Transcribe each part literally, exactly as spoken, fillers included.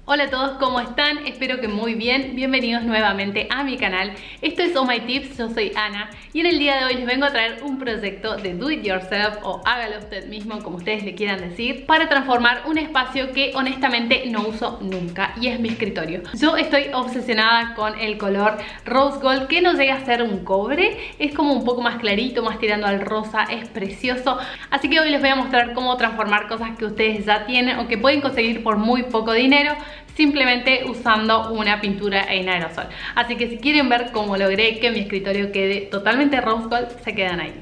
Hola a todos, ¿cómo están? Espero que muy bien. Bienvenidos nuevamente a mi canal. Esto es Oh My Tips, yo soy Ana y en el día de hoy les vengo a traer un proyecto de do it yourself o hágalo usted mismo, como ustedes le quieran decir, para transformar un espacio que honestamente no uso nunca y es mi escritorio. Yo estoy obsesionada con el color rose gold, que no llega a ser un cobre, es como un poco más clarito, más tirando al rosa, es precioso. Así que hoy les voy a mostrar cómo transformar cosas que ustedes ya tienen o que pueden conseguir por muy poco dinero, simplemente usando una pintura en aerosol. Así que si quieren ver cómo logré que mi escritorio quede totalmente rose gold, se quedan ahí.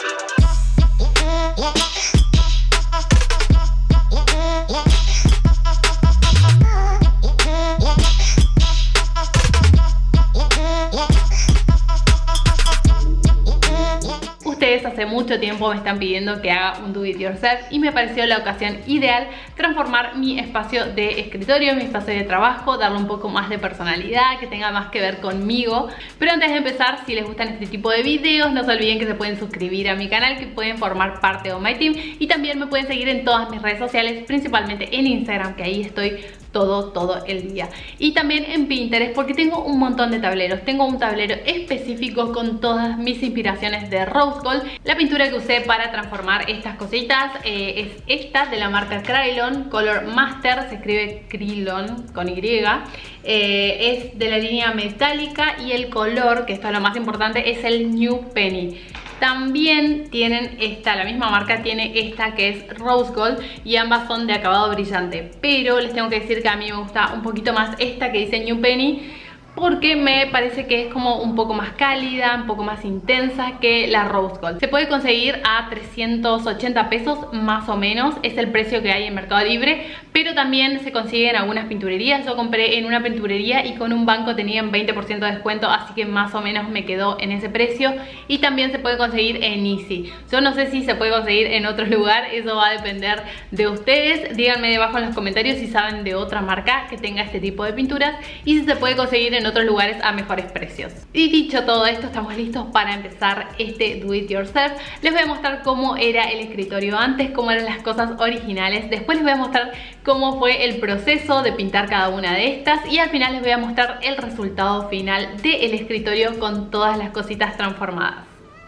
Ustedes hace mucho tiempo me están pidiendo que haga un do it yourself y me pareció la ocasión ideal transformar mi espacio de escritorio, mi espacio de trabajo, darle un poco más de personalidad, que tenga más que ver conmigo. Pero antes de empezar, si les gustan este tipo de videos, no se olviden que se pueden suscribir a mi canal, que pueden formar parte de Oh My Team y también me pueden seguir en todas mis redes sociales, principalmente en Instagram, que ahí estoy todo, todo el día. Y también en Pinterest, porque tengo un montón de tableros. Tengo un tablero específico con todas mis inspiraciones de rose gold. La pintura que usé para transformar estas cositas eh, es esta de la marca Krylon, Color Master, se escribe Krylon con Y. Eh, es de la línea metálica y el color, que esto es lo más importante, es el New Penny. También tienen esta, la misma marca tiene esta que es Rose Gold y ambas son de acabado brillante. Pero les tengo que decir que a mí me gusta un poquito más esta que dice New Penny, porque me parece que es como un poco más cálida, un poco más intensa que la Rose Gold. Se puede conseguir a trescientos ochenta pesos más o menos, es el precio que hay en Mercado Libre, pero también se consigue en algunas pinturerías. Yo compré en una pinturería y con un banco tenían veinte por ciento de descuento, así que más o menos me quedó en ese precio. Y también se puede conseguir en Easy. Yo no sé si se puede conseguir en otro lugar, eso va a depender de ustedes. Díganme debajo en los comentarios si saben de otra marca que tenga este tipo de pinturas y si se puede conseguir en en otros lugares a mejores precios. Y dicho todo esto, estamos listos para empezar este do it yourself. Les voy a mostrar cómo era el escritorio antes, cómo eran las cosas originales. Después les voy a mostrar cómo fue el proceso de pintar cada una de estas y al final les voy a mostrar el resultado final del escritorio con todas las cositas transformadas.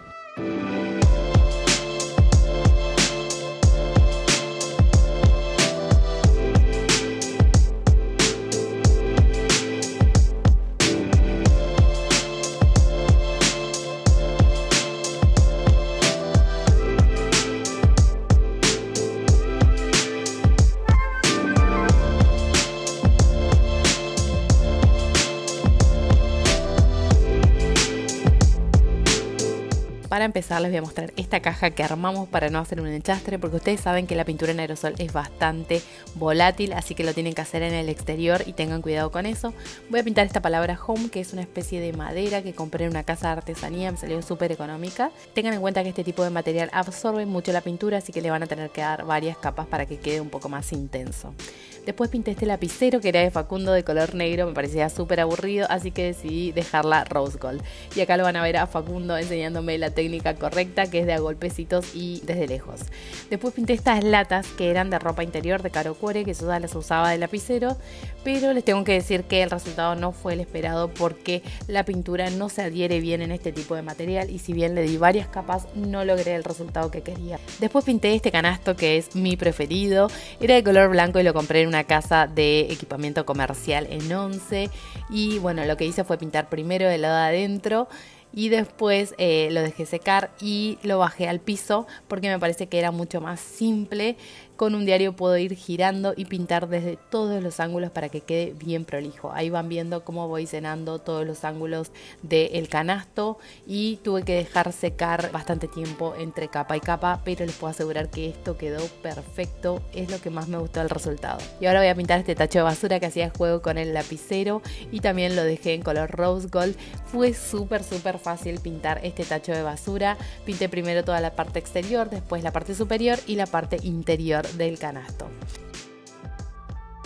Para empezar les voy a mostrar esta caja que armamos para no hacer un enchastre, porque ustedes saben que la pintura en aerosol es bastante volátil, así que lo tienen que hacer en el exterior y tengan cuidado con eso. Voy a pintar esta palabra home, que es una especie de madera que compré en una casa de artesanía, me salió súper económica. Tengan en cuenta que este tipo de material absorbe mucho la pintura, así que le van a tener que dar varias capas para que quede un poco más intenso. Después pinté este lapicero que era de Facundo de color negro, me parecía súper aburrido, así que decidí dejarla rose gold. Y acá lo van a ver a Facundo enseñándome la técnica correcta, que es de a golpecitos y desde lejos. Después pinté estas latas que eran de ropa interior de Caro Cuore, que yo ya las usaba de lapicero, pero les tengo que decir que el resultado no fue el esperado porque la pintura no se adhiere bien en este tipo de material y si bien le di varias capas no logré el resultado que quería. Después pinté este canasto que es mi preferido, era de color blanco y lo compré en una casa de equipamiento comercial en Once y bueno, lo que hice fue pintar primero del lado de adentro y después eh, lo dejé secar y lo bajé al piso porque me parece que era mucho más simple. Con un diario puedo ir girando y pintar desde todos los ángulos para que quede bien prolijo. Ahí van viendo cómo voy llenando todos los ángulos del canasto y tuve que dejar secar bastante tiempo entre capa y capa, pero les puedo asegurar que esto quedó perfecto, es lo que más me gustó del resultado. Y ahora voy a pintar este tacho de basura que hacía juego con el lapicero y también lo dejé en color rose gold. Fue súper súper fácil pintar este tacho de basura. Pinté primero toda la parte exterior, después la parte superior y la parte interior del canasto.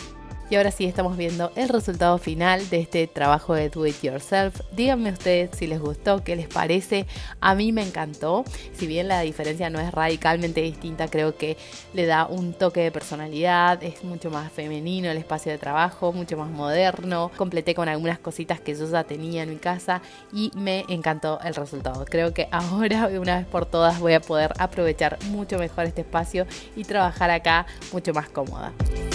Y ahora sí estamos viendo el resultado final de este trabajo de Do It Yourself. Díganme ustedes si les gustó, qué les parece. A mí me encantó. Si bien la diferencia no es radicalmente distinta, creo que le da un toque de personalidad. Es mucho más femenino el espacio de trabajo, mucho más moderno. Completé con algunas cositas que yo ya tenía en mi casa y me encantó el resultado. Creo que ahora, de una vez por todas, voy a poder aprovechar mucho mejor este espacio y trabajar acá mucho más cómoda.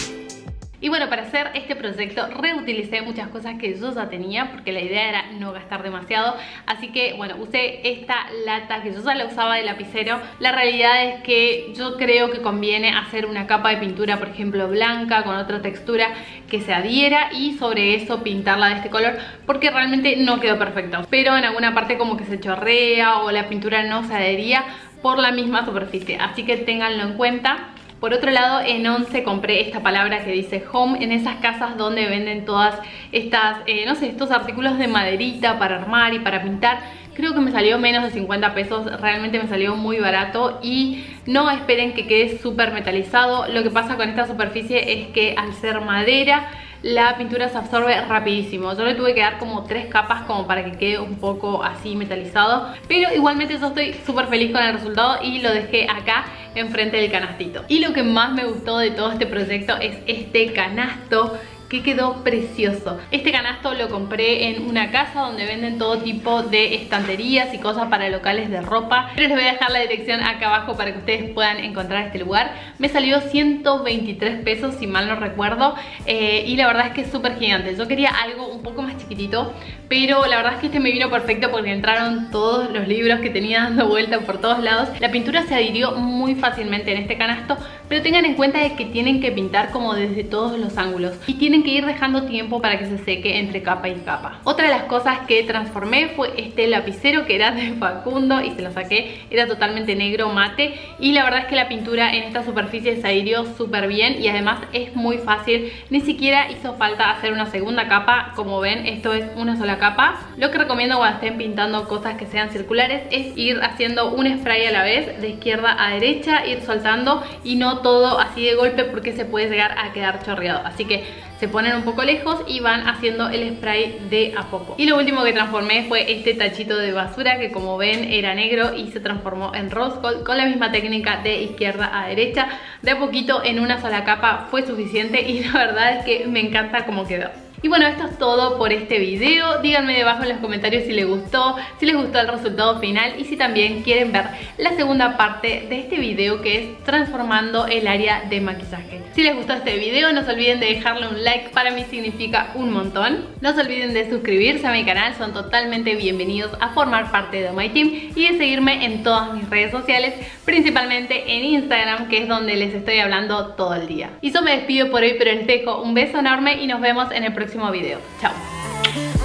Y bueno, para hacer este proyecto reutilicé muchas cosas que yo ya tenía porque la idea era no gastar demasiado. Así que bueno, usé esta lata que yo ya la usaba de lapicero. La realidad es que yo creo que conviene hacer una capa de pintura, por ejemplo blanca, con otra textura que se adhiera, y sobre eso pintarla de este color, porque realmente no quedó perfecto. Pero en alguna parte como que se chorrea o la pintura no se adhería por la misma superficie. Así que ténganlo en cuenta. Por otro lado, en Once compré esta palabra que dice home, en esas casas donde venden todas estas, eh, no sé, estos artículos de maderita para armar y para pintar. Creo que me salió menos de cincuenta pesos, realmente me salió muy barato y no esperen que quede súper metalizado. Lo que pasa con esta superficie es que al ser madera, la pintura se absorbe rapidísimo. Yo le tuve que dar como tres capas como para que quede un poco así metalizado, pero igualmente yo estoy súper feliz con el resultado y lo dejé acá enfrente del canastito. Y lo que más me gustó de todo este proyecto es este canasto, que quedó precioso. Este canasto lo compré en una casa donde venden todo tipo de estanterías y cosas para locales de ropa, pero les voy a dejar la dirección acá abajo para que ustedes puedan encontrar este lugar. Me salió ciento veintitrés pesos si mal no recuerdo, eh, y la verdad es que es súper gigante. Yo quería algo un poco más chiquitito, pero la verdad es que este me vino perfecto porque entraron todos los libros que tenía dando vuelta por todos lados. La pintura se adhirió muy fácilmente en este canasto, pero tengan en cuenta de que tienen que pintar como desde todos los ángulos y tienen que ir dejando tiempo para que se seque entre capa y capa. Otra de las cosas que transformé fue este lapicero que era de Facundo y se lo saqué, era totalmente negro mate, y la verdad es que la pintura en esta superficie se adhirió súper bien y además es muy fácil, ni siquiera hizo falta hacer una segunda capa. Como ven, esto es una sola capa. Lo que recomiendo cuando estén pintando cosas que sean circulares es ir haciendo un spray a la vez, de izquierda a derecha, ir soltando y no todo así de golpe porque se puede llegar a quedar chorreado. Así que se ponen un poco lejos y van haciendo el spray de a poco. Y lo último que transformé fue este tachito de basura que, como ven, era negro y se transformó en rose gold con la misma técnica de izquierda a derecha. De a poquito en una sola capa fue suficiente y la verdad es que me encanta cómo quedó. Y bueno, esto es todo por este video. Díganme debajo en los comentarios si les gustó, si les gustó el resultado final y si también quieren ver la segunda parte de este video, que es transformando el área de maquillaje. Si les gustó este video, no se olviden de dejarle un like, para mí significa un montón. No se olviden de suscribirse a mi canal, son totalmente bienvenidos a formar parte de My Team, y de seguirme en todas mis redes sociales, principalmente en Instagram, que es donde les estoy hablando todo el día. Y yo me despido por hoy, pero les dejo un beso enorme y nos vemos en el próximo video. Chao.